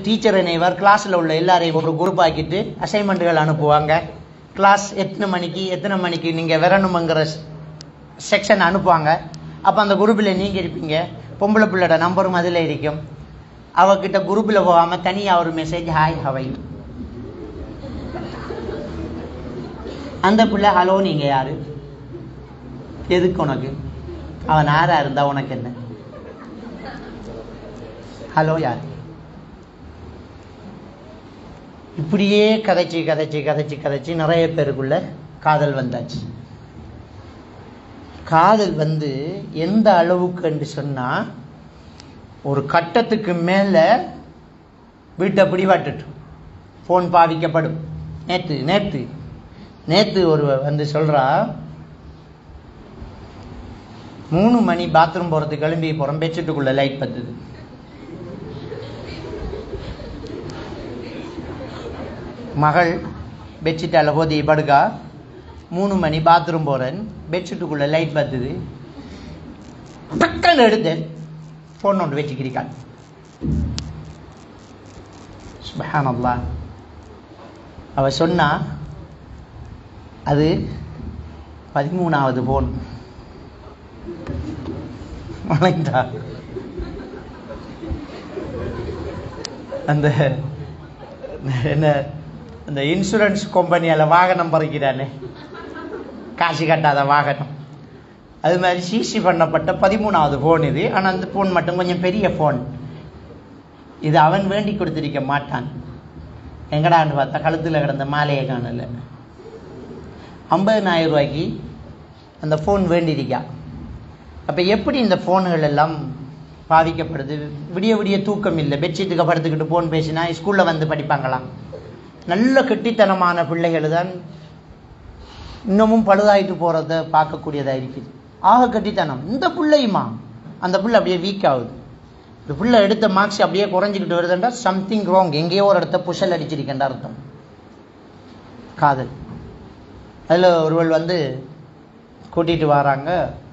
Teacher என்னைவர் கிளாஸில் உள்ள எல்லாரையும் ஒரு குரூப் ஆக்கிட்டு அசைன்மெண்ட்டுகள் அனுப்புவாங்க. கிளாஸ் எத்தனை மணிக்கு நீங்கள் வரணுங்கிற செக்ஷன் அனுப்புவாங்க. அப்போ அந்த குரூப்பில் நீங்கள் இருப்பீங்க. பொம்பளை பிள்ளையோட நம்பரும் அதில் இருக்கும். அவகிட்ட குரூப்பில் போகாமல் தனியாக ஒரு மெசேஜ், ஹாய் ஹவை. அந்த பிள்ளை ஹலோ நீங்கள் யார், எதுக்கு உனக்கு, அவன் யாராக இருந்தா உனக்கு என்ன, ஹலோ யார். இப்படியே கதைச்சி கதைச்சி கதைச்சி கதைச்சி நிறைய பேருக்குள்ள காதல் வந்தாச்சு. காதல் வந்து எந்த அளவுக்கு என்று சொன்னா, ஒரு கட்டத்துக்கு மேல வீட்டை பிடிவாட்டுட்டு போன் பாவிக்கப்படும். நேத்து நேத்து நேத்து ஒரு வந்து சொல்றா, 3 மணி பாத்ரூம் போறதுக்கு கிளம்பி போறோம், பெட்ஷீட்டுக்குள்ள லைட் பத்துது. மகள் பெட்ஷீட்டால போதி படுக்கா, 3 மணி பாத்ரூம் போறேன், பெட்ஷீட்டுக்குள்ள லைட் பத்துது. பக்கம் எடுத்தேன், போன் ஒன்று வச்சுக்கிறீக்கான். சுப்ஹானல்லாஹ். அவ சொன்னா அது 13வது போன். அந்த என்ன அந்த இன்சூரன்ஸ் கம்பெனியால வாகனம் பறிக்கிறானே, காசு கட்டாத வாகனம், அது மாதிரி சிசி பண்ணப்பட்ட 13வது போன் இது. ஆனால் அந்த போன் மட்டும் கொஞ்சம் பெரிய போன். இது அவன் வேண்டி கொடுத்திருக்க மாட்டான். எங்கடான்னு பார்த்தா கழுத்தில் கிடந்த மாலையை காணல. 50,000 ரூபாய்க்கு அந்த ஃபோன் வேண்டியிருக்கா. அப்போ எப்படி இந்த ஃபோன்கள் எல்லாம் பாதிக்கப்படுது? விடிய விடிய தூக்கம் இல்லை, பெட்ஷீட்டுக்கு படுத்துக்கிட்டு ஃபோன் பேசினா ஸ்கூலில் வந்து படிப்பாங்களாம். நல்ல கெட்டித்தனமான பிள்ளைகள் தான் இன்னமும் பழுதாயிட்டு போகிறத பார்க்கக்கூடியதாக இருக்குது. ஆக கட்டித்தனம். இந்த பிள்ளையுமா, அந்த பிள்ளை அப்படியே வீக் ஆகுது. இந்த பிள்ளை எடுத்த மார்க்ஸ் அப்படியே குறைஞ்சிக்கிட்டு வருதுன்றா சம்திங் ராங், எங்கேயோ ஒரு இடத்த புஷல் அடிச்சிருக்கேன்டா அர்த்தம். காதல். அதில் ஒருவள் வந்து கூட்டிகிட்டு வராங்க.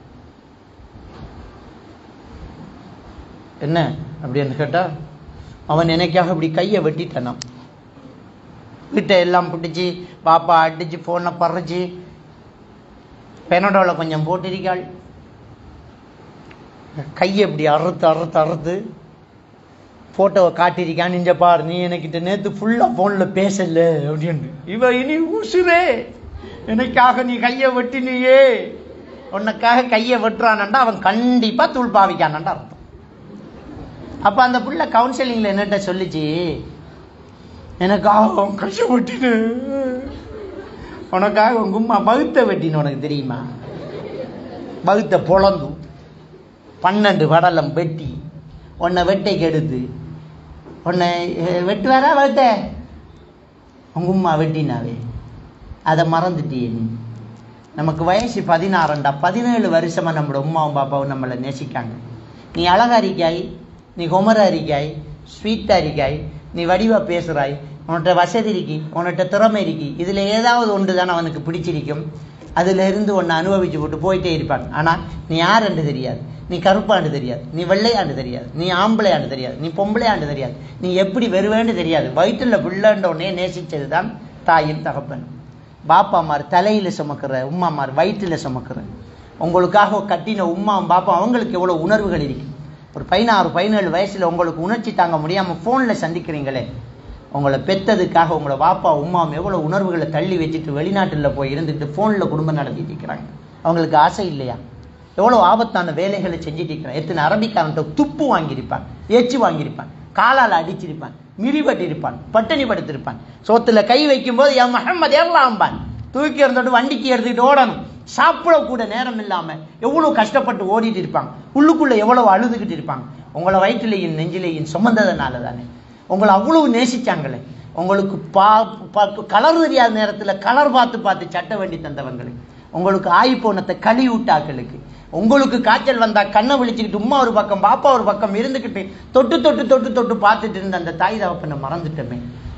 என்ன அப்படின்னு கேட்டால், அவன் எனக்காக இப்படி கையை வெட்டிட்டானான். வீட்டை எல்லாம் பிடிச்சி பாப்பா அடிச்சு ஃபோனை பறிச்சு பெனடோவில் கொஞ்சம் போட்டிருக்காள். கையை இப்படி அறுத்து அறுத்து அறுத்து ஃபோட்டோவை காட்டியிருக்கான். இங்க பார், நீ எனக்கிட்ட நேற்று ஃபுல்லாக ஃபோனில் பேசல அப்படின்னு. இவ இனி உசுரே, எனக்காக நீ கையை வெட்டினியே, உனக்காக கையை வெட்டுறானண்டா அவன் கண்டிப்பா தூள் பாவிக்கானண்டா அர்த்தம். அப்ப அந்த புள்ள கவுன்சிலிங்ல என்னட்ட சொல்லிச்சு, எனக்காக அவன் கையை வெட்டின, உனக்காக உங்க உம்மா பகுத்த வெட்டின, உனக்கு தெரியுமா? பகுத்த பொழந்து 12 வடலம் வெட்டி உன்னை வெட்டைக்கு எடுத்து உன்னை வெட்டுவாரா வகுத்த உங்க உம்மா வெட்டினாவே, அதை மறந்துட்டியே நீ. நமக்கு வயசு 16, 17 வருஷமா நம்மளோட உமாவும் பாப்பாவும் நம்மளை நேசிக்காங்க. நீ அழகா இருக்காய், நீ குமரா இருக்காய், ஸ்வீட்டா இருக்காய், நீ வடிவா பேசுறாய், உன்கிட்ட வசதி இருக்கி, உன்கிட்ட திறமை இருக்கி, இதுல ஏதாவது ஒன்று தானே அவனுக்கு பிடிச்சிருக்கும். அதுல இருந்து ஒன்னு அனுபவிச்சு போட்டு போயிட்டே இருப்பாங்க. ஆனா நீ யாருன்னு தெரியாது, நீ கருப்பாண்டு தெரியாது, நீ வெள்ளையாண்டு தெரியாது, நீ ஆம்பளையாண்டு தெரியாது, நீ பொம்பளையாண்டு தெரியாது, நீ எப்படி வருவேன்னு தெரியாது. வயிற்றுல பிள்ளைன்ற உடனே நேசிச்சதுதான் தாயும் தகப்பன். பாப்பாமார் தலையில சுமக்கிற, உம்மாமார் வயிற்றுல சுமக்கிற, உங்களுக்காக கட்டின உம்மா பாப்பா அவங்களுக்கு எவ்வளவு உணர்வுகள் இருக்கு. ஒரு 16, 17 வயசுல உங்களுக்கு உணர்ச்சி தாங்க முடியாம போன்ல சந்திக்கிறீங்களே, உங்களை பெத்ததுக்காக உங்களை பாப்பா உம்மாவும் எவ்வளவு உணர்வுகளை தள்ளி வச்சுட்டு வெளிநாட்டுல போய் இருந்துட்டு போன்ல குடும்பம் நடத்திட்டு இருக்கிறாங்க. அவங்களுக்கு ஆசை இல்லையா? எவ்வளவு ஆபத்தான வேலைகளை செஞ்சுட்டு இருக்கிறான். எத்தனை அரபிக்காரன்ட்ட துப்பு வாங்கியிருப்பான், ஏச்சு வாங்கியிருப்பான், காலால் அடிச்சிருப்பான், மிரிவட்டி இருப்பான், பட்டினி படுத்திருப்பான். சோத்துல கை வைக்கும் போது என் முஹம்மது ஏறலாம்பான், தூக்கி இருந்துட்டு வண்டிக்கு எடுத்துக்கிட்டு ஓடணும். சாப்பிட கூட நேரம் இல்லாம எவ்வளவு கஷ்டப்பட்டு ஓடிட்டு இருப்பாங்க. உள்ளுக்குள்ள எவ்வளவு அழுதுகிட்டு இருப்பாங்க. உங்களை வயிற்றுலையும் நெஞ்சிலையும் சுமந்ததுனால தானே உங்களை அவ்வளவு நேசிச்சாங்களே. உங்களுக்கு கலர் தெரியாத நேரத்துல கலர் பார்த்து பார்த்து சட்ட வேண்டி தந்தவங்களுக்கு, உங்களுக்கு ஆய்ப்போனத்தை களி விட்டாக்களுக்கு, உங்களுக்கு காய்ச்சல் வந்தா கண்ணை விழிச்சுக்கிட்டு உம்மா ஒரு பக்கம் பாப்பா ஒரு பக்கம் இருந்துக்கிட்டு தொட்டு தொட்டு தொட்டு தொட்டு பார்த்துட்டு இருந்த அந்த தாய் தகப்பனை மறந்துட்டோமே.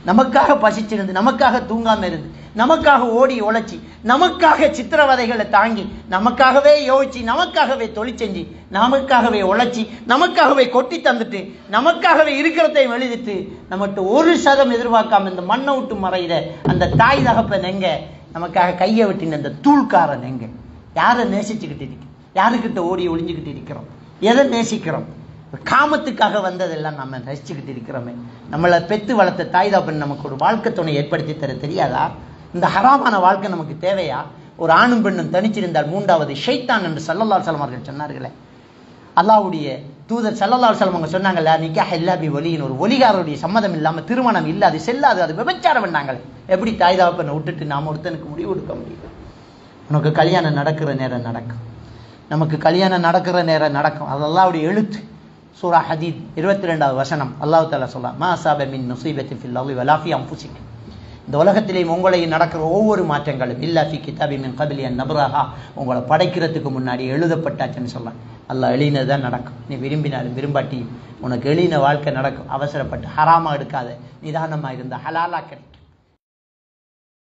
நமக்காக பசிச்சிருந்து, நமக்காக தூங்காம இருந்து, நமக்காக ஓடி உழைச்சி, நமக்காக சித்திரவதைகளை தாங்கி, நமக்காகவே யோசிச்சு, நமக்காகவே தொழில் செஞ்சு, நமக்காகவே உழைச்சி, நமக்காகவே கொட்டி தந்துட்டு, நமக்காகவே இருக்கிறதையும் எழுதிட்டு, நம்மகிட்ட 1% எதிர்பார்க்காம இந்த மண்ணை விட்டு மறைகிற அந்த தாய் தகப்பன் எங்க? நமக்காக கையை விட்டின அந்த தூள்காரன் எங்க? யாரை நேசிச்சுக்கிட்டு இருக்கு? யாருக்கிட்ட ஓடி ஒளிஞ்சுக்கிட்டு இருக்கிறோம்? எதை நேசிக்கிறோம்? காமத்துக்காக வந்ததெல்லாம் நம்ம ரசிச்சுக்கிட்டு இருக்கிறோமே. நம்மளை பெத்து வளர்த்த தாய் தகப்பன் நமக்கு ஒரு வாழ்க்கை துணை ஏற்படுத்தி தர தெரியாதா? இந்த ஹராமான வாழ்க்கை நமக்கு தேவையா? ஒரு ஆணும் பெண்ணும் தனிச்சிருந்தால் 3வது ஷைத்தான் என்று ஸல்லல்லாஹு அலைஹி வஸல்லம் அவர்கள் சொன்னார்களே. அல்லாஹ்வுடைய தூதர் ஸல்லல்லாஹு அலைஹி வஸல்லம் அவங்க சொன்னாங்கல்ல, நிக்காஹ் இல்லா பி வலியின், ஒரு ஒலிகாரருடைய சம்மதம் இல்லாமல் திருமணம் இல்லை, அது செல்லாது, அது விபச்சாரம் பண்ணாங்களே. எப்படி தாய் தகப்பனை விட்டுட்டு நாம ஒருத்தனுக்கு முடிவு எடுக்க முடியும்? உனக்கு கல்யாணம் நடக்கிற நேரம் நடக்கும், நமக்கு கல்யாணம் நடக்கிற நேரம் நடக்கும். அது அல்லாஹ்வுடைய எழுத்து. சூரா ஹதீத் 22வது வசனம் அல்லாஹ் தஆலா சொல்றார், மா அஸாப மின் முஸீபத்தின் ஃபில் அர்தி வலா ஃபீ அன்ஃபுசிக்கும், இந்த உலகத்திலேயும் உங்களையும் நடக்கிற ஒவ்வொரு மாற்றங்களும் இல்லா ஃபீ கிதாபி மின் கப்லி அன் நப்ரஹா, உங்களை படைக்கிறதுக்கு முன்னாடி எழுதப்பட்டாச்சுன்னு சொல்லலாம். அல்லாஹ் எழுதினது தான் நடக்கும். நீ விரும்பினாலும் விரும்பாட்டியும் உனக்கு எழுதின வாழ்க்கை நடக்கும். அவசரப்பட்டு ஹராமா எடுக்காத, நிதானமாக இருந்தால் ஹலாலா கிடைக்கும்.